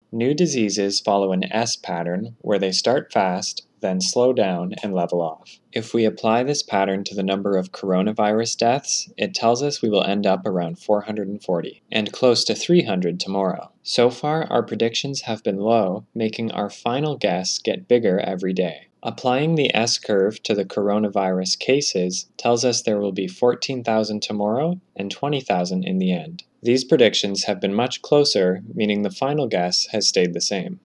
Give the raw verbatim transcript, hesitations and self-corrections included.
New diseases follow an S pattern where they start fast, then slow down and level off. If we apply this pattern to the number of coronavirus deaths, it tells us we will end up around four hundred forty, and close to three hundred tomorrow. So far, our predictions have been low, making our final guess get bigger every day. Applying the S-curve to the coronavirus cases tells us there will be fourteen thousand tomorrow and twenty thousand in the end. These predictions have been much closer, meaning the final guess has stayed the same.